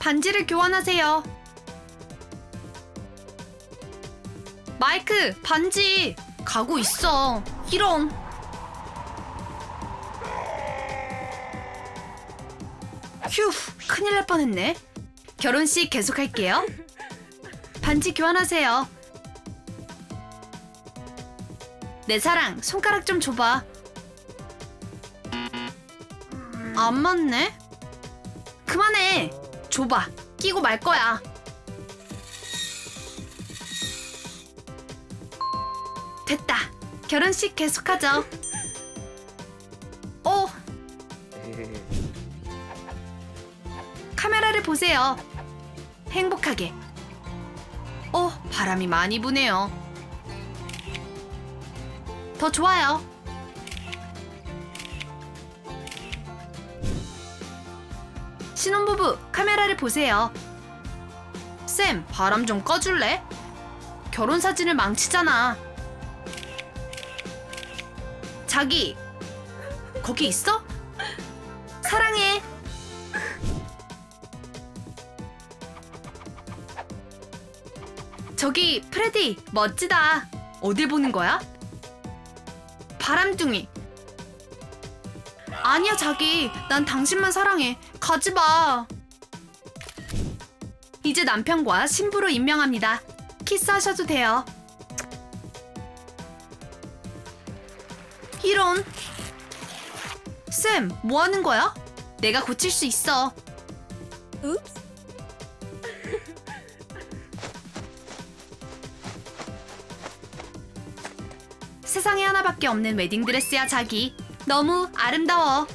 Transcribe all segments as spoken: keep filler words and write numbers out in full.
반지를 교환하세요. 마이크, 반지! 가고 있어. 이런. 휴, 큰일 날 뻔했네. 결혼식 계속할게요. 반지 교환하세요. 내 사랑, 손가락 좀 줘봐. 안 맞네? 그만해. 줘봐. 끼고 말 거야. 됐다. 결혼식 계속하죠. 오. 카메라를 보세요. 행복하게. 오, 바람이 많이 부네요. 더 좋아요. 신혼부부, 카메라를 보세요. 쌤, 바람 좀 꺼줄래? 결혼사진을 망치잖아. 자기, 거기 있어? 사랑해. 저기, 프레디, 멋지다. 어딜 보는 거야? 바람둥이. 아니야, 자기. 난 당신만 사랑해. 가지 마. 이제 남편과 신부로 임명합니다. 키스하셔도 돼요. 이런. 쌤, 뭐 하는 거야? 내가 고칠 수 있어. 읍스. 세상에 하나밖에 없는 웨딩드레스야, 자기. 너무 아름다워.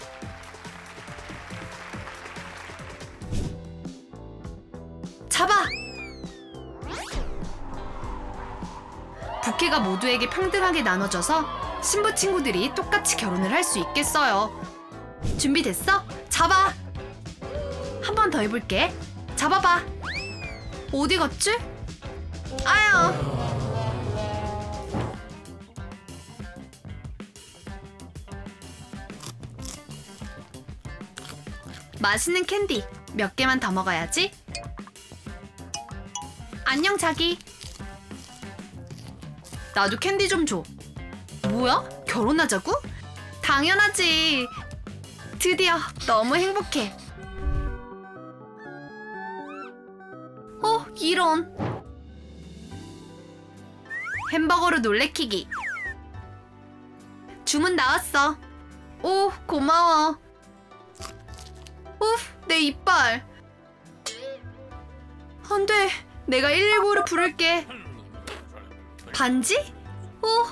잡아! 부케가 모두에게 평등하게 나눠져서 신부 친구들이 똑같이 결혼을 할 수 있겠어요. 준비됐어? 잡아! 한 번 더 해볼게. 잡아봐. 어디 갔지? 아유. 맛있는 캔디 몇 개만 더 먹어야지. 안녕, 자기. 나도 캔디 좀 줘. 뭐야? 결혼하자고? 당연하지. 드디어 너무 행복해. 어, 이런. 햄버거로 놀래키기. 주문 나왔어. 오, 고마워. 우프, 내 이빨. 안 돼. 내가 일일구를 부를게. 반지? 어?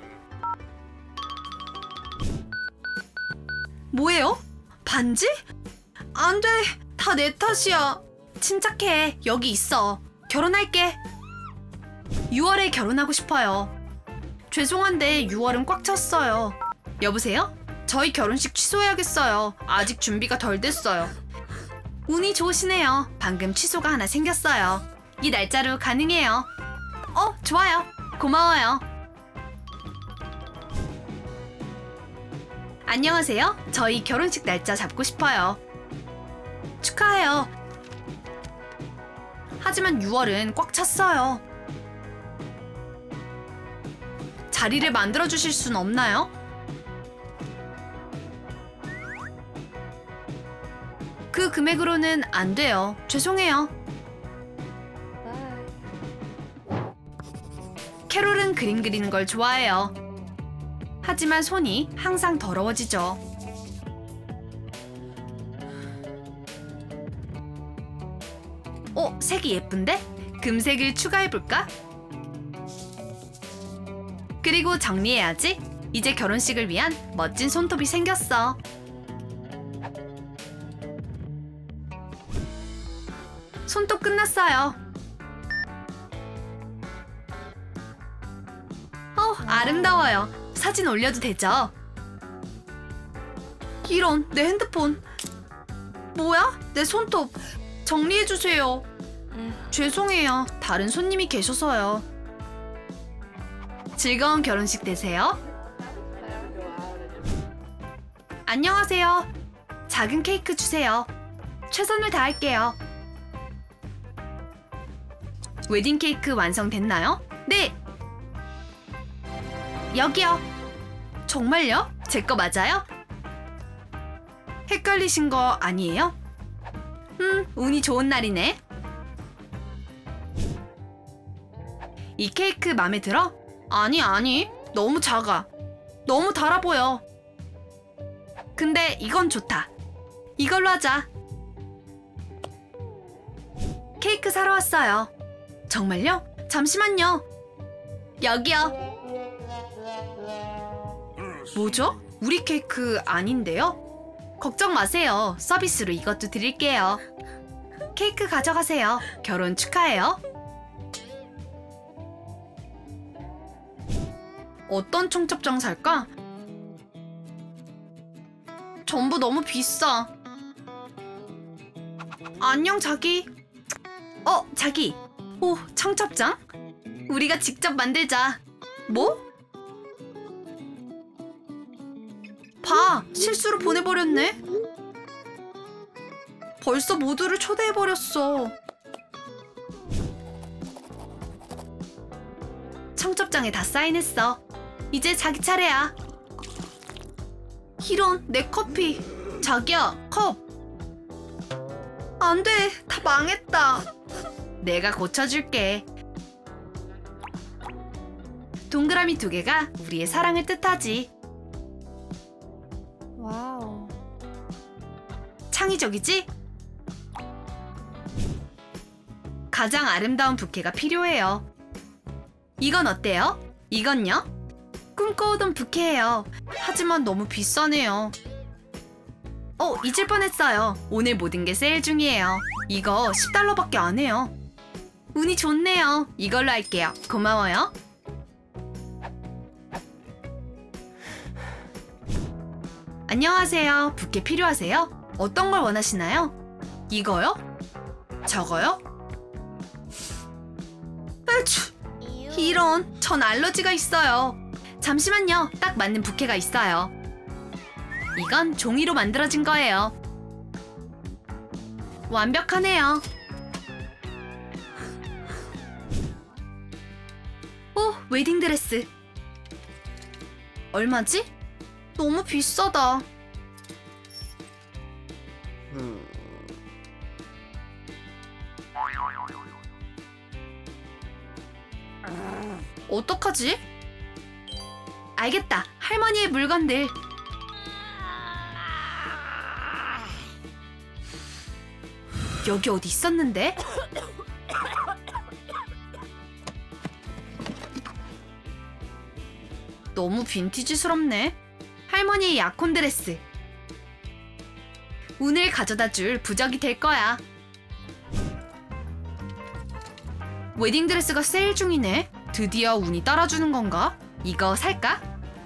뭐예요? 반지? 안 돼. 다 내 탓이야. 침착해. 여기 있어. 결혼할게. 유월에 결혼하고 싶어요. 죄송한데 유월은 꽉 찼어요. 여보세요? 저희 결혼식 취소해야겠어요. 아직 준비가 덜 됐어요. 운이 좋으시네요. 방금 취소가 하나 생겼어요. 이 날짜로 가능해요. 어, 좋아요. 고마워요. 안녕하세요. 저희 결혼식 날짜 잡고 싶어요. 축하해요. 하지만 유월은 꽉 찼어요. 자리를 만들어주실 순 없나요? 그 금액으로는 안 돼요. 죄송해요. 캐롤은 그림 그리는 걸 좋아해요. 하지만 손이 항상 더러워지죠. 어, 색이 예쁜데? 금색을 추가해볼까? 그리고 정리해야지. 이제 결혼식을 위한 멋진 손톱이 생겼어. 손톱 끝났어요. 어, 아름다워요. 사진 올려도 되죠? 이런, 내 핸드폰. 뭐야? 내 손톱. 정리해주세요. 죄송해요. 다른 손님이 계셔서요. 즐거운 결혼식 되세요. 안녕하세요. 작은 케이크 주세요. 최선을 다할게요. 웨딩 케이크 완성됐나요? 네! 여기요. 정말요? 제 거 맞아요? 헷갈리신 거 아니에요? 음, 운이 좋은 날이네. 이 케이크 맘에 들어? 아니, 아니. 너무 작아. 너무 달아 보여. 근데 이건 좋다. 이걸로 하자. 케이크 사러 왔어요. 정말요? 잠시만요. 여기요. 뭐죠? 우리 케이크 아닌데요? 걱정 마세요. 서비스로 이것도 드릴게요. 케이크 가져가세요. 결혼 축하해요. 어떤 청첩장 살까? 전부 너무 비싸. 안녕, 자기. 어, 자기. 오, 청첩장? 우리가 직접 만들자. 뭐? 봐, 실수로 보내버렸네. 벌써 모두를 초대해버렸어. 청첩장에 다 사인했어. 이제 자기 차례야. 이런, 내 커피. 자기야, 컵. 안 돼, 다 망했다. 내가 고쳐줄게. 동그라미 두 개가 우리의 사랑을 뜻하지. 와우. 창의적이지? 가장 아름다운 부케가 필요해요. 이건 어때요? 이건요? 꿈꿔오던 부케예요. 하지만 너무 비싸네요. 어, 잊을 뻔했어요. 오늘 모든 게 세일 중이에요. 이거 십 달러밖에 안 해요. 운이 좋네요. 이걸로 할게요. 고마워요. 안녕하세요. 부케 필요하세요? 어떤 걸 원하시나요? 이거요? 저거요? 에휴, 이런, 전 알러지가 있어요. 잠시만요. 딱 맞는 부케가 있어요. 이건 종이로 만들어진 거예요. 완벽하네요. 오, 웨딩드레스. 얼마지? 너무 비싸다. 어떡하지? 알겠다. 할머니의 물건들. 여기 어디 있었는데? 너무 빈티지스럽네. 할머니의 약혼 드레스. 운을 가져다 줄 부적이 될 거야. 웨딩드레스가 세일 중이네. 드디어 운이 따라주는 건가? 이거 살까?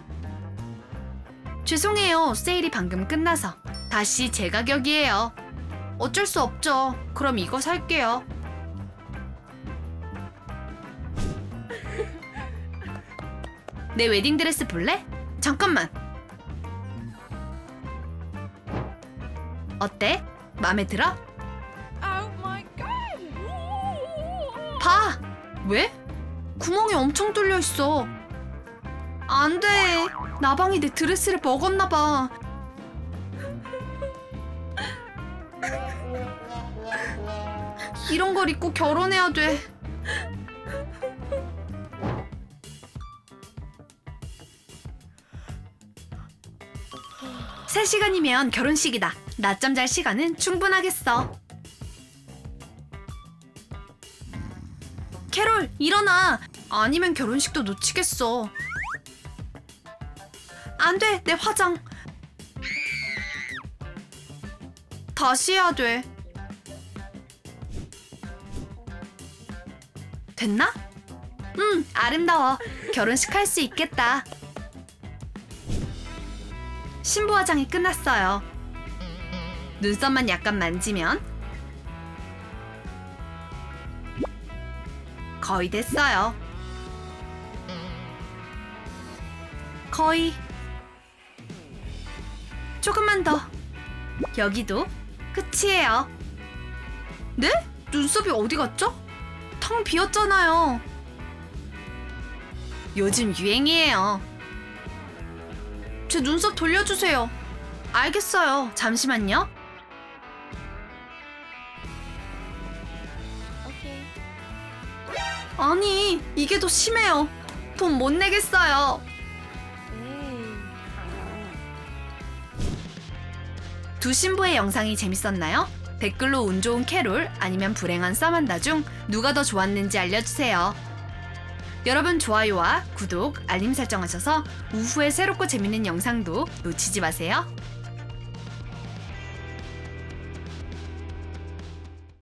죄송해요. 세일이 방금 끝나서. 다시 제 가격이에요. 어쩔 수 없죠. 그럼 이거 살게요. 내 웨딩드레스 볼래? 잠깐만. 어때? 마음에 들어? Oh my god. 봐! 왜? 구멍이 엄청 뚫려 있어. 안 돼. 나방이 내 드레스를 먹었나 봐. 이런 걸 입고 결혼해야 돼. 세 시간이면 결혼식이다. 낮잠 잘 시간은 충분하겠어. 캐롤, 일어나. 아니면 결혼식도 놓치겠어. 안 돼, 내 화장. 다시 해야 돼. 됐나? 응, 아름다워. 결혼식 할 수 있겠다. 신부 화장이 끝났어요. 눈썹만 약간 만지면 거의 됐어요. 거의. 조금만 더. 여기도 끝이에요. 네? 눈썹이 어디 갔죠? 텅 비었잖아요. 요즘 유행이에요. 제 눈썹 돌려주세요. 알겠어요. 잠시만요. Okay. 아니, 이게 더 심해요. 돈 못 내겠어요. Hey. 두 신부의 영상이 재밌었나요? 댓글로 운 좋은 캐롤 아니면 불행한 사만다 중 누가 더 좋았는지 알려주세요. 여러분 좋아요와 구독, 알림 설정하셔서 우후에 새롭고 재밌는 영상도 놓치지 마세요.